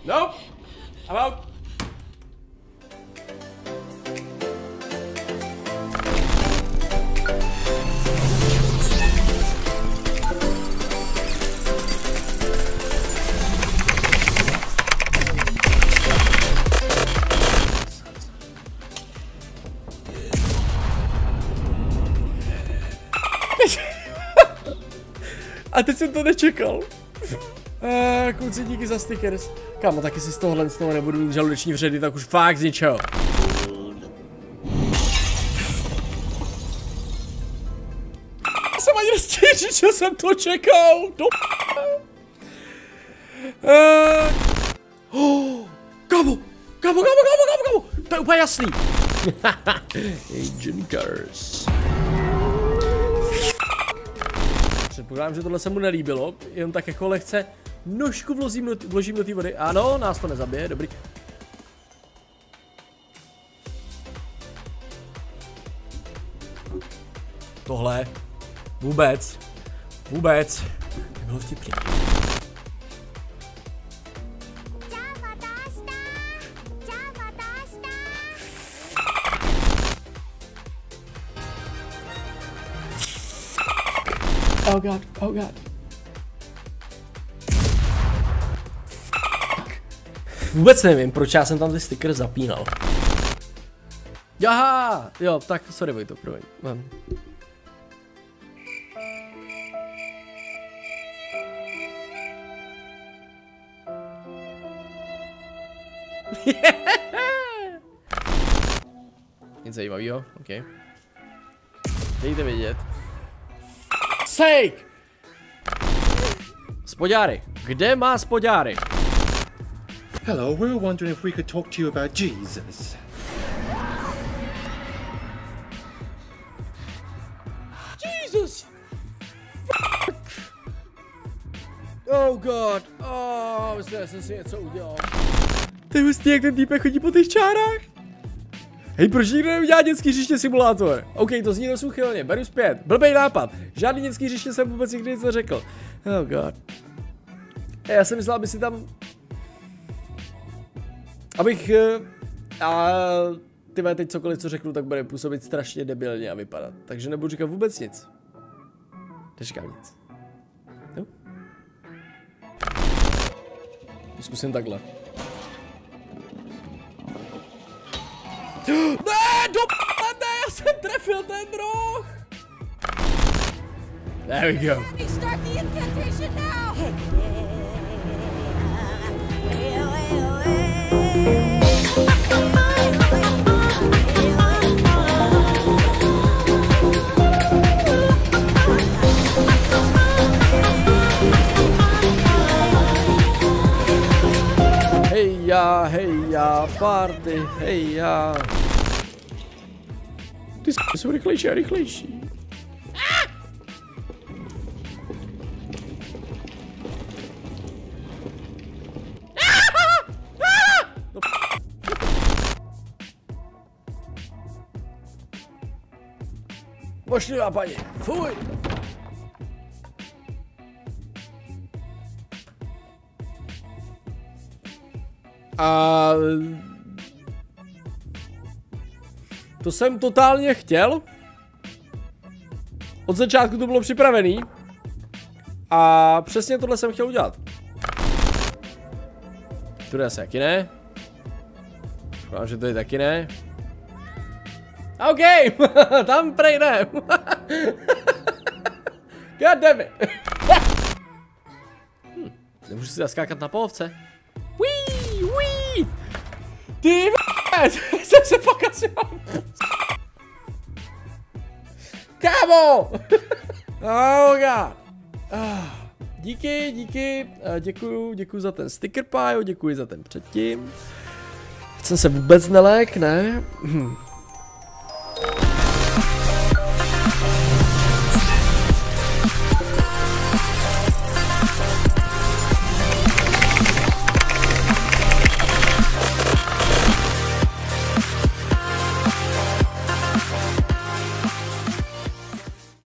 No, I'm out. A teď jsem to nečekal. Kluci, díky za stickers. Kámo, taky si z toho nebudu mít žaludeční vředy, tak už fakt z ničeho. Já jsem ani nestěžil, že jsem to čekal. Kámo, to je úplně jasný. Agent Cars. Předpokládám, že tohle se mu nelíbilo, jenom tak jako lehce nožku vložím do té vody. Ano, nás to nezabije, dobrý. Tohle vůbec nebylo vtipně. Oh god, oh god. Vůbec nevím, proč já jsem tam ty sticker zapínal. Jaha, jo, tak sorry Vojto, promiň. Nic zajímavého, ok. Dejte vědět. Sake! Spodňáry. Kde má spodňáry? Hello, we were wondering if we could talk to you about Jesus. Jesus! Oh god. Oh, myslím, že jsem si něco udělal. To je hustý, jak ten týpek chodí po těch čárách. Hej, proč nikdo neudělá dětský hřiště simulátor? OK, to zní dost úchylně, beru zpět. Blbej nápad. Žádný dětský hřiště jsem vůbec nikdy nic neřekl. Oh god. Já jsem myslel, aby si tam... Abych... Ty teď cokoliv, co řeknu, tak bude působit strašně debilně a vypadat. Takže nebudu říkat vůbec nic. Neříkám nic. Jo? Zkusím takhle. Ne, já jsem trefil ten roh. There we go. Hejja, party, hejja. Ty jsou rychlejší a rychlejší. Mošlivá paní, fuj. A to jsem totálně chtěl. Od začátku to bylo připravený. A přesně tohle jsem chtěl udělat. Tady asi taky ne. Doufám, že tady taky ne. OK, tam prejdem. God damn it. Nemůžu si zaskákat na polovce. Wee. Ty jsem se fakt asi mám. Kámo! Oh god. Díky. Děkuju za ten sticker pájo, děkuji za ten předtím. Jsem se vůbec nelék, ne?